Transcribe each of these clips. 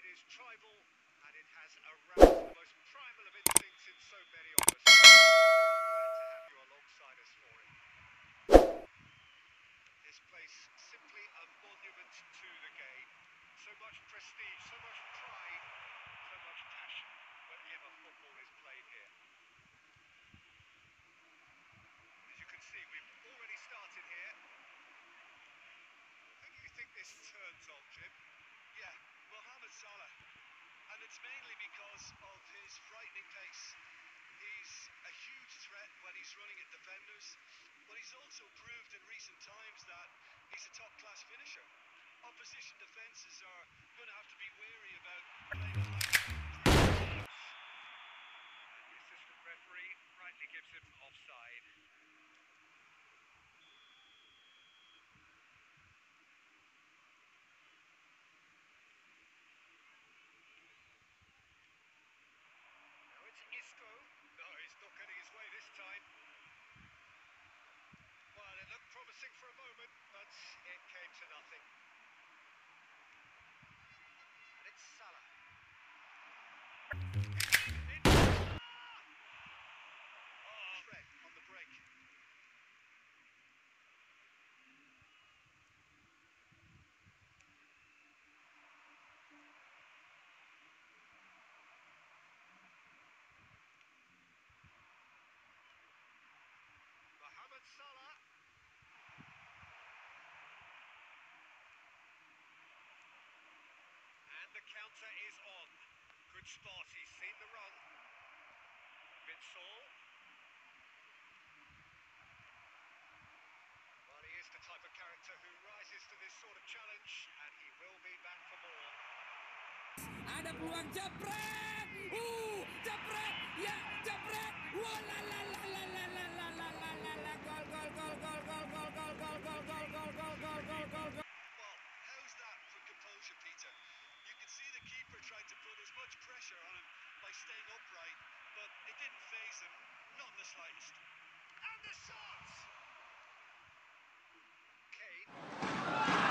is tribal, and it has aroused the most primal of instincts in so many of us. We are glad to have you alongside us for it. This place, simply a monument to the game. So much prestige, so much pride, so much passion whenever football is played here. As you can see, we've already started here. Who do you think this turns on, Jim? Yeah, Mohamed Salah. And it's mainly because of his frightening pace. He's a huge threat when he's running at defenders, but he's also proved in recent times that he's a top-class finisher. Opposition defences are going to have to be wary about players like him. And the assistant referee rightly gives him offside. Now it's Isco. No, he's not getting his way this time. Well, it looked promising for a moment, but it came to nothing. And it's Salah. Threat on the break. Mohamed Salah. And the counter is on. Good spot, he's seen the run. Bitsall. Well, he is the type of character who rises to this sort of challenge, and he will be back for more. Ada peluang jepret. Jepret. Ya, jepret. Wala la la la la la la la la la la. Gol gol gol gol gol gol gol gol gol gol gol gol gol gol gol gol. Well, how's that for composure, Peter? You can see the keeper tried to put as much pressure on him by staying upright, but it didn't faze him, not in the slightest. And the shots! Kane.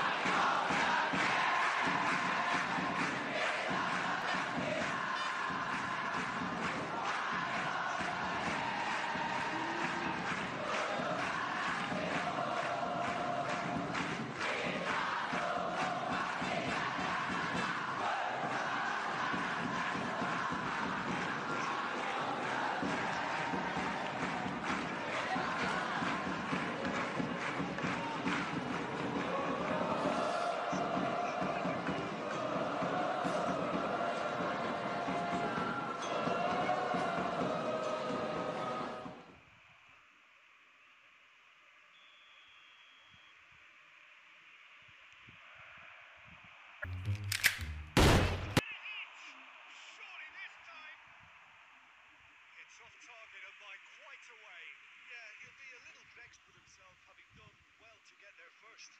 Surely this time. It's off target and by quite a way. Yeah, he'll be a little vexed with himself, having done well to get there first.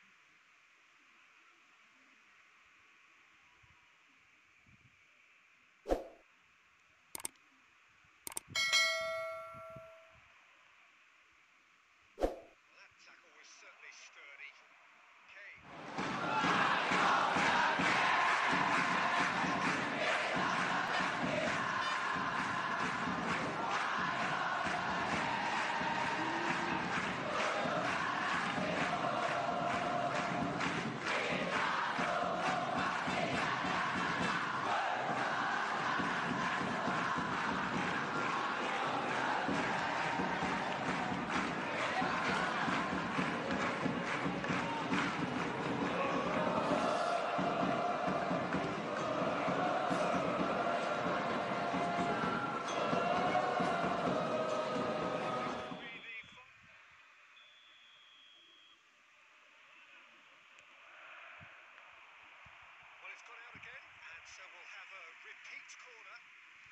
Well, that tackle was certainly sturdy. Kane. Well, it's gone out again, and so we'll have a repeat corner.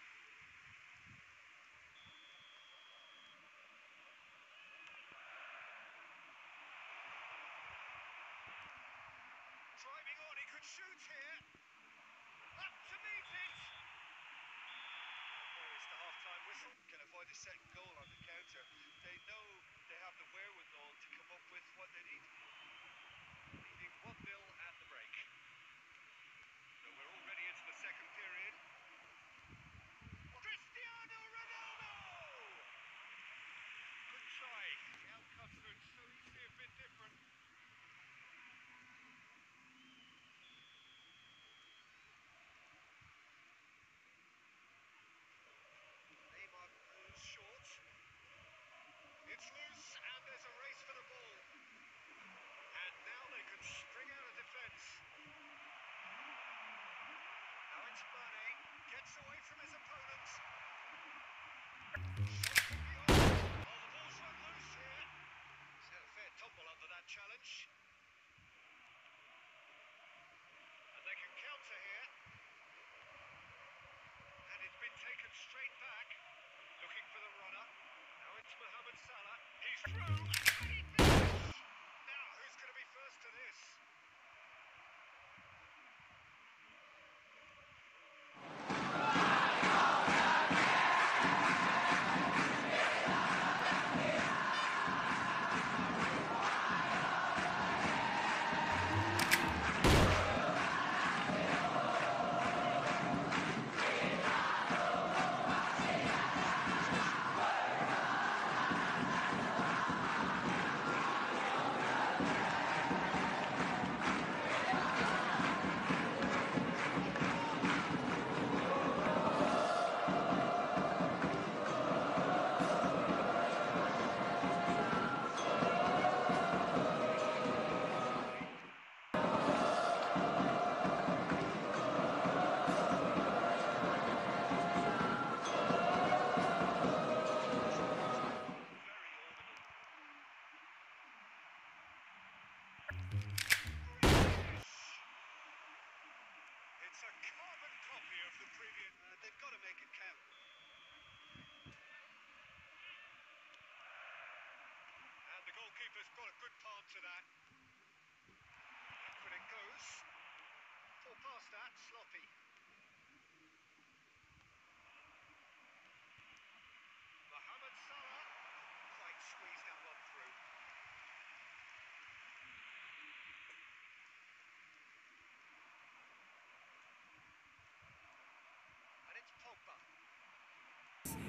Driving on, he could shoot here. Up to meet it. There is the half-time whistle. Can avoid a second goal on the counter. They know they have the wherewithal to come up with what they need. Leading 1-0 at the break. So we're already into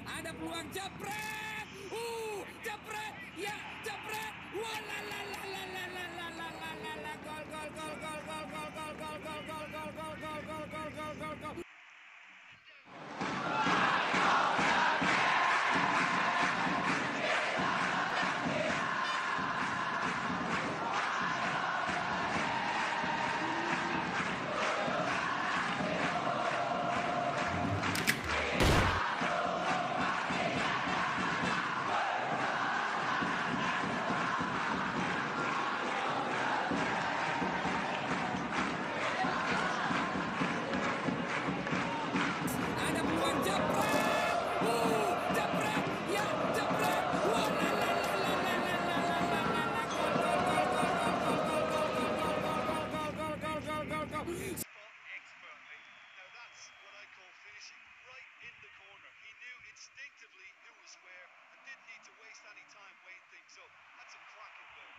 Ada peluang jepret. Jepret. Ya, jepret. Walalalalalalalalalalala. Gol, gol, gol, gol, gol, gol, gol, gol, gol, gol, gol, gol, gol, gol, gol, gol, gol, gol. Ada peluang jepret. Jepret. Ya, jepret. Walalalalalalalala. Gol, gol, gol, gol, gol, gol, gol, gol, gol, gol, gol, gol, gol, gol, gol, gol. Spot expertly. Now that's what I call finishing right in the corner. He knew instinctively who was where and didn't need to waste any time weighing things up. That's a cracking goal.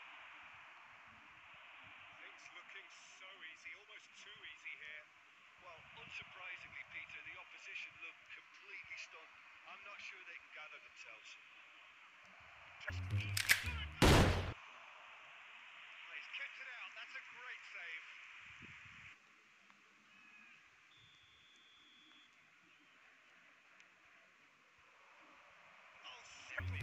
Things looking so easy, almost too easy here. Well, unsurprisingly, Peter, the opposition look completely stunned. I'm not sure they can gather themselves. Oh, he's kept it out. That's a great save. Oh, simply.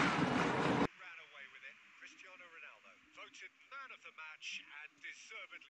Ran away with it. Cristiano Ronaldo voted man of the match and deservedly.